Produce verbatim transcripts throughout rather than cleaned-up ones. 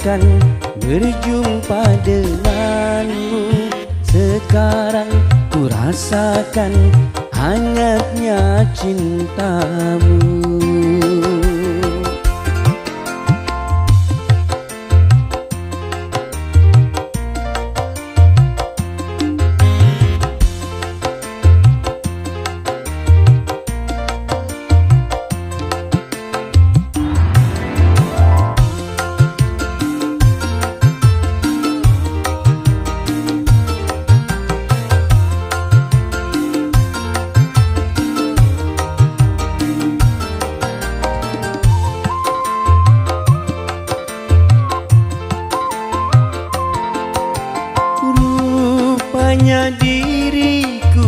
takkan berjumpa denganmu. Sekarang ku rasakan hangatnya cintamu. Rupanya diriku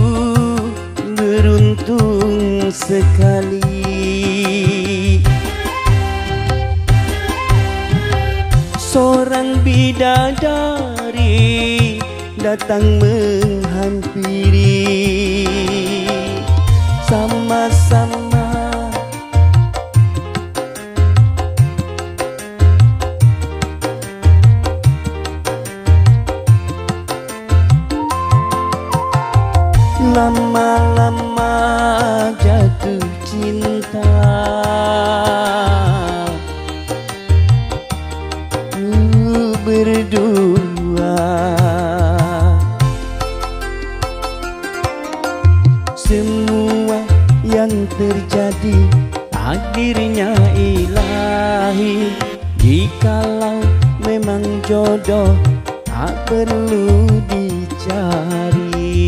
beruntung sekali, seorang bidadari datang menghampiri. Sama-sama lama-lama jatuh cinta, uh, berdua. Semua yang terjadi takdirnya ilahi. Jikalau memang jodoh tak perlu dicari.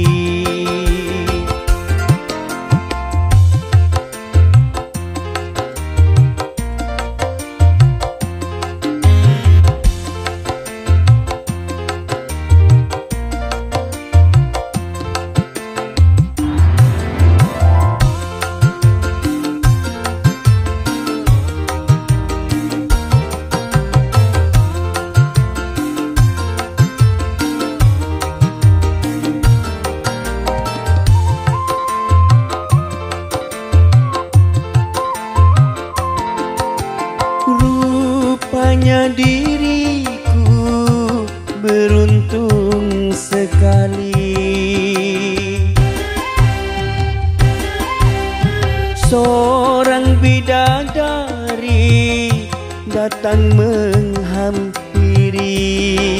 Rupanya diriku beruntung sekali, seorang bidadari datang menghampiri.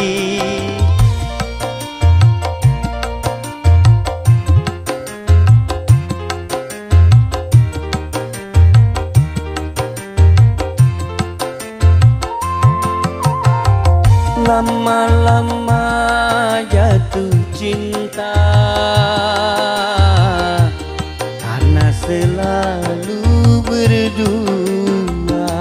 Lama-lama jatuh cinta, karena selalu berdua.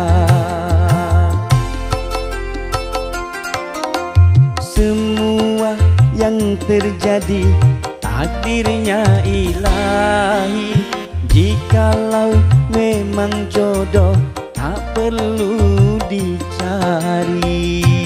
Semua yang terjadi takdirnya ilahi. Jikalau memang jodoh tak perlu dicari.